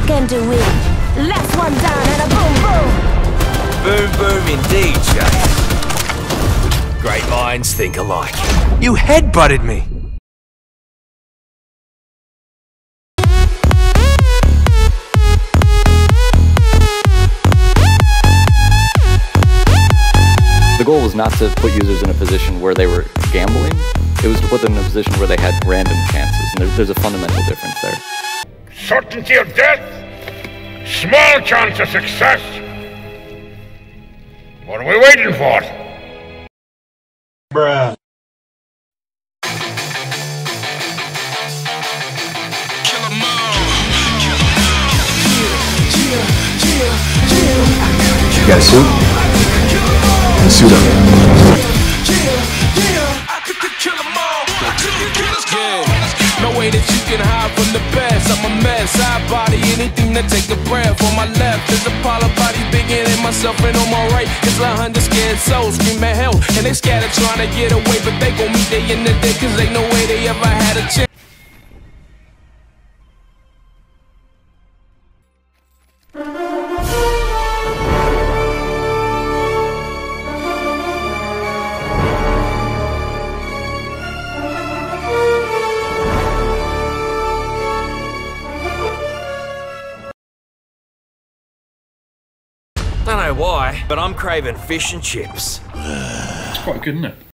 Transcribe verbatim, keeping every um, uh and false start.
second to win. Last one down and a boom boom. Boom boom indeed, Jay. Great minds think alike. You headbutted me. The goal was not to put users in a position where they were gambling. It was to put them in a position where they had random chances, and there, there's a fundamental difference there. Certainty of death, small chance of success. What are we waiting for? Bruh. You got a suit? And suit up. No way that you can hide from the best. I'm a mess, I body anything to take a breath. On my left, there's a pile of bodies bigger than myself, and on my right, it's a hundred scared souls scream at hell. And they scattered trying to get away, but they gon' meet they in the day, cause ain't no way they ever had a chance. Don't know why, but I'm craving fish and chips. It's quite good, isn't it?